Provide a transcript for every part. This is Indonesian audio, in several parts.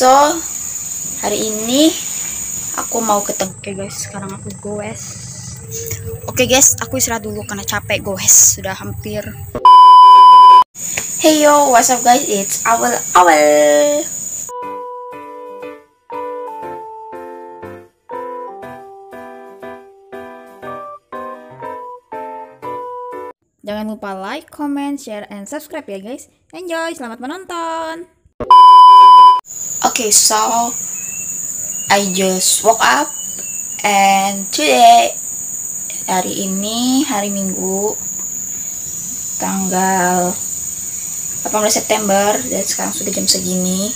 So, hari ini aku mau ketemu. Oke guys, sekarang aku goes. Oke guys, aku istirahat dulu karena capek goes. Sudah hampir. Hey yo, what's up guys? It's Awal. Jangan lupa like, comment, share, and subscribe ya guys. Enjoy, selamat menonton. Okay, so I just woke up and today, hari ini hari Minggu tanggal 18 September dan sekarang sudah jam segini.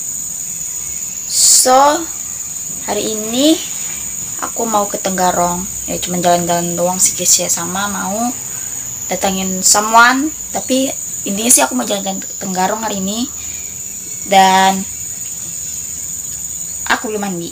So hari ini aku mau ke Tenggarong, ya cuma jalan-jalan doang sih guys ya, sama mau datangin someone, tapi intinya sih aku mau jalan-jalan ke Tenggarong hari ini. Dan aku belum mandi.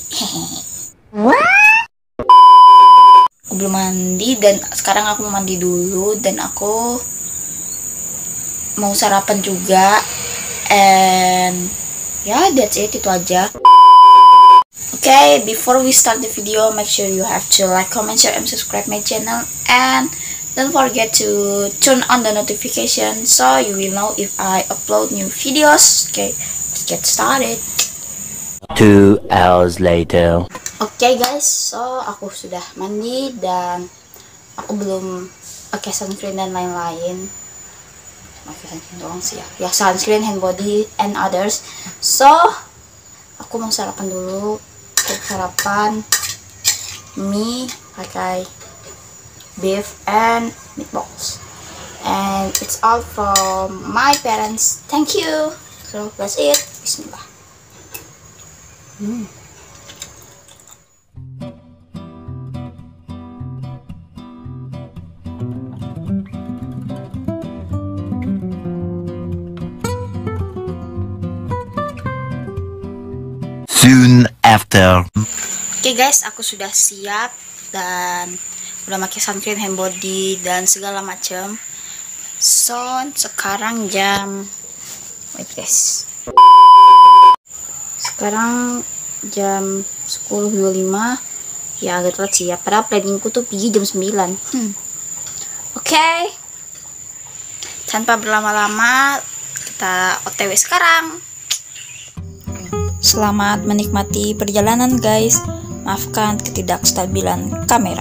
Aku belum mandi dan sekarang aku mau mandi dulu dan aku mau sarapan juga. And ya, that's it, itu aja. Okay, before we start the video, make sure you have to like, comment, share, and subscribe my channel, and don't forget to turn on the notification so you will know if I upload new videos. Okay, let's get started. 2 hours later. Okay guys, so aku sudah mandi dan aku belum pakai sunscreen dan lain-lain. Pakai sunscreen doang sih ya. Ya, sunscreen, hand body, and others. So aku mau sarapan dulu. Sarapan mie pakai beef and meatballs, and it's all from my parents. Thank you. So that's it. Bismillah. Soon after. Oke guys, aku sudah siap dan udah pakai sunscreen, hand body, dan segala macam. So sekarang wait guys, sekarang jam 10.25. Ya agak telat sih ya, padahal planningku tuh pergi jam 9. Oke, tanpa berlama-lama kita OTW sekarang. Selamat menikmati perjalanan guys. Maafkan ketidakstabilan kamera.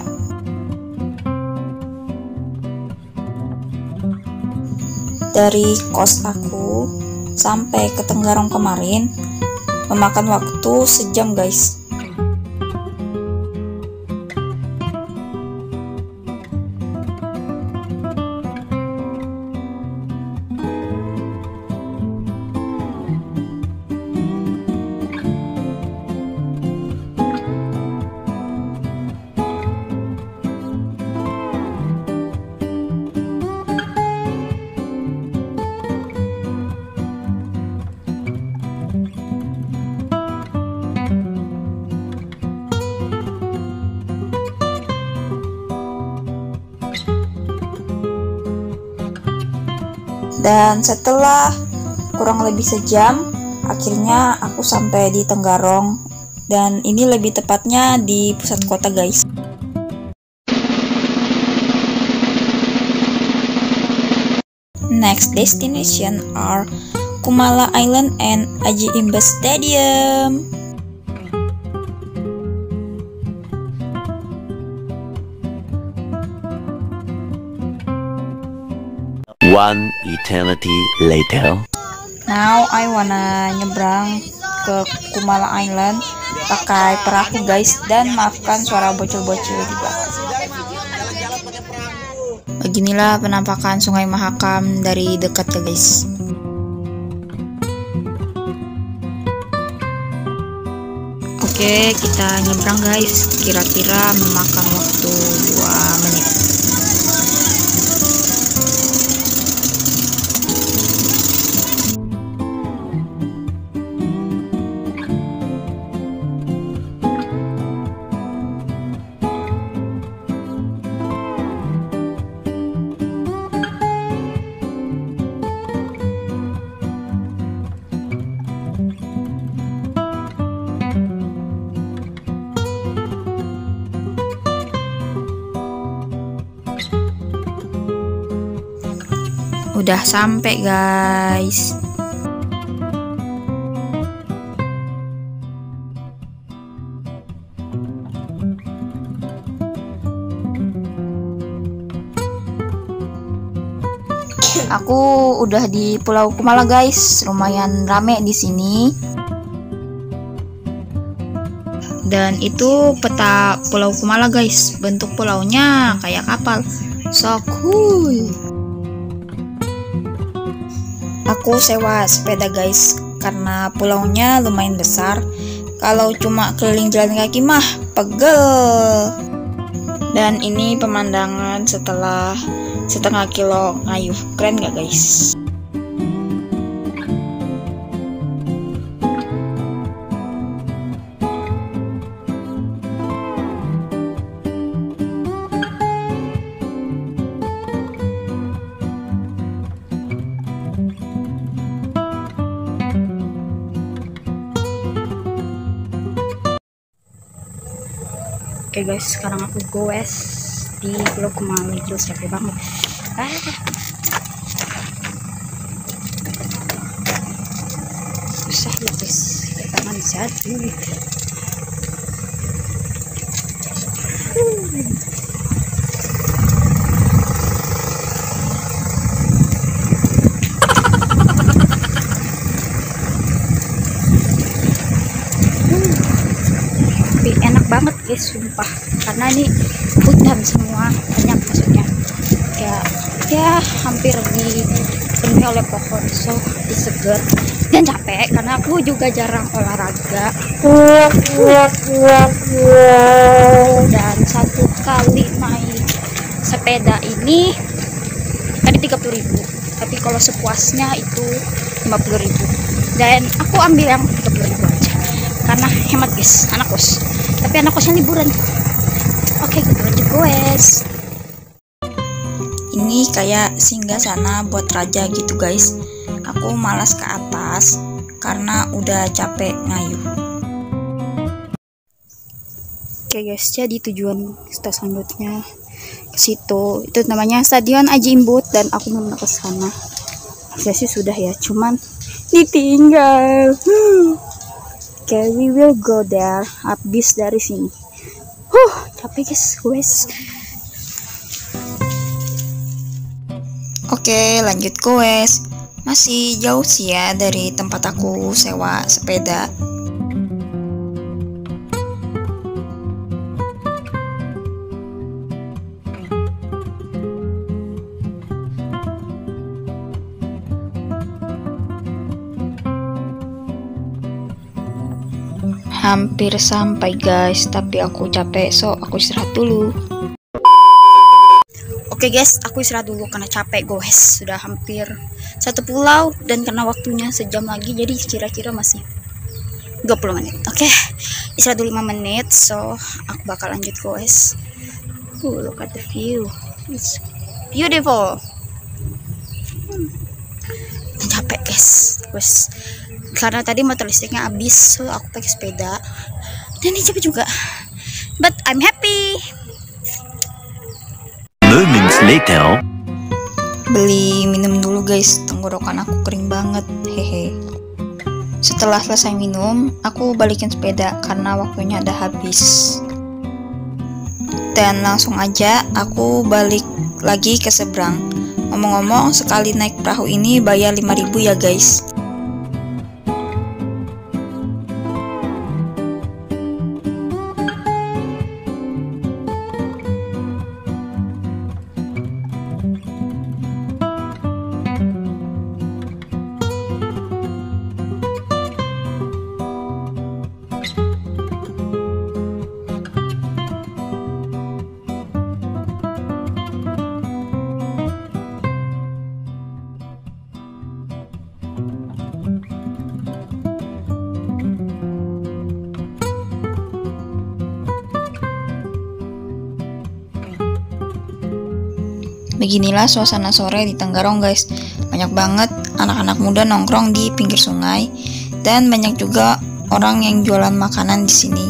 Dari kos aku sampai ke Tenggarong kemarin memakan waktu sejam guys. Dan setelah kurang lebih sejam, akhirnya aku sampai di Tenggarong. Dan ini lebih tepatnya di pusat kota guys. Next destination are Kumala Island and Aji Imbas Stadium. One eternity later. Now I wanna nyebrang ke Kumala Island pakai perahu guys, dan maafkan suara bocil-bocil di belakang. Beginilah penampakan Sungai Mahakam dari dekat ya guys. Oke, kita nyebrang guys, kira-kira memakan waktu 2 menit. udah sampai guys. Aku udah di Pulau Kumala guys, lumayan rame di sini. Dan itu peta Pulau Kumala guys, bentuk pulaunya kayak kapal, so cool. Aku sewa sepeda guys, karena pulaunya lumayan besar. Kalau cuma keliling jalan kaki mah pegel. Dan ini pemandangan setelah setengah kilo ngayuh, keren gak guys? Oke guys, sekarang aku goes di Pulau Kumala, terus capek banget. Susah ya guys, tangan satu. Tapi enak banget guys, sumpah, karena ini hutan semua, banyak maksudnya ya hampir dipenuhi oleh pohon, so seger dan capek karena aku juga jarang olahraga. Dan satu kali naik sepeda ini tadi 30.000, tapi kalau sepuasnya itu 50.000, dan aku ambil yang 30.000 aja karena hemat guys, anak kos, tapi anak kosnya liburan. Oke, kita lanjut guys. Ini kayak singgah sana buat raja gitu guys. Aku malas ke atas karena udah capek ngayuh. Oke guys, jadi tujuan kita selanjutnya ke situ. Itu namanya Stadion Aji Imbut dan aku mau ke sana. Saya sih sudah ya, cuman ditinggal. Okay, we will go there. Habis dari sini. Capek guys. Oke, lanjut goes. Masih jauh sih ya dari tempat aku sewa sepeda. Hampir sampai guys, tapi aku capek, so aku istirahat dulu. Oke guys, aku istirahat dulu karena capek guys. Sudah hampir satu pulau dan karena waktunya sejam lagi, jadi kira-kira masih 20 menit. Oke, istirahat dulu 5 menit, so aku bakal lanjut guys. Look at the view, it's beautiful. Dan capek guys, karena tadi motor listriknya habis, so aku pakai sepeda dan ini capek juga, but I'm happy. Moments later. Beli minum dulu guys, tenggorokan aku kering banget, hehe. Setelah selesai minum, aku balikin sepeda karena waktunya udah habis. Dan langsung aja aku balik lagi ke seberang. Ngomong-ngomong, sekali naik perahu ini bayar 5.000 ya guys. Beginilah suasana sore di Tenggarong guys. Banyak banget anak-anak muda nongkrong di pinggir sungai dan banyak juga orang yang jualan makanan di sini.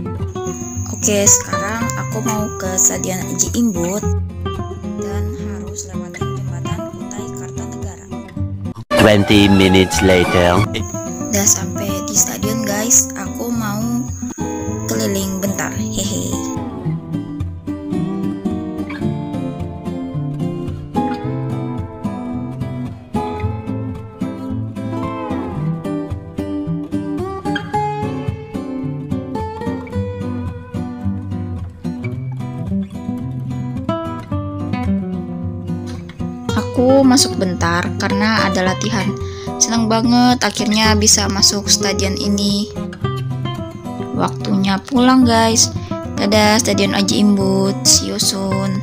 Oke, sekarang aku mau ke Stadion Aji Imbut dan harus harus lewatin jembatan Kutai Kartanegara. 20 minutes later. Udah sampai di stadion guys, aku mau keliling bentar, hehe. Aku masuk bentar karena ada latihan. Senang banget akhirnya bisa masuk stadion ini. Waktunya pulang guys. Dadah Stadion Aji Imbut. See you soon.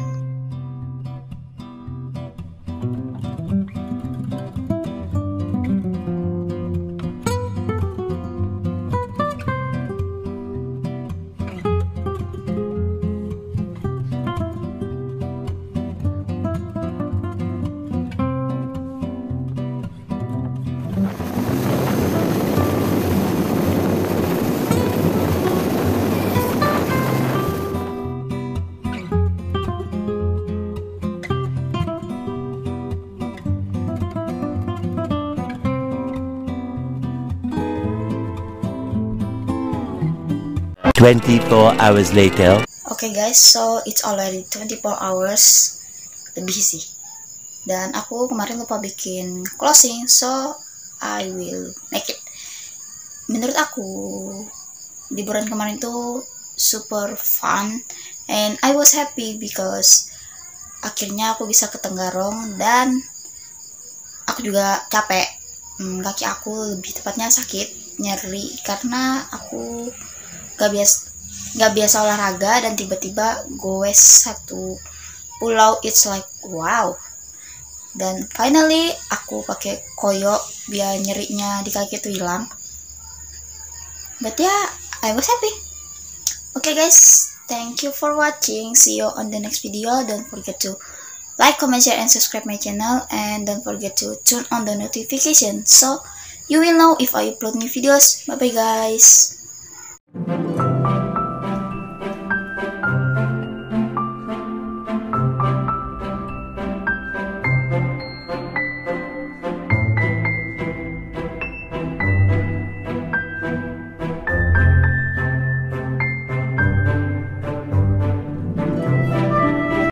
Twenty-four hours later. Okay guys, so it's already 24 hours lebih sih. Dan aku kemarin lupa bikin closing, so I will make it. Menurut aku, liburan kemarin tuh super fun and I was happy because akhirnya aku bisa ke Tenggarong dan aku juga capek. Kaki aku lebih tepatnya sakit, nyeri karena aku gak biasa olahraga dan tiba-tiba goes satu pulau. It's like wow. Dan finally aku pakai koyo biar nyerinya di kaki itu hilang. But yeah, I was happy. Okay guys, thank you for watching. See you on the next video. Don't forget to like, comment, share, and subscribe my channel. And don't forget to turn on the notification so you will know if I upload new videos. Bye bye guys.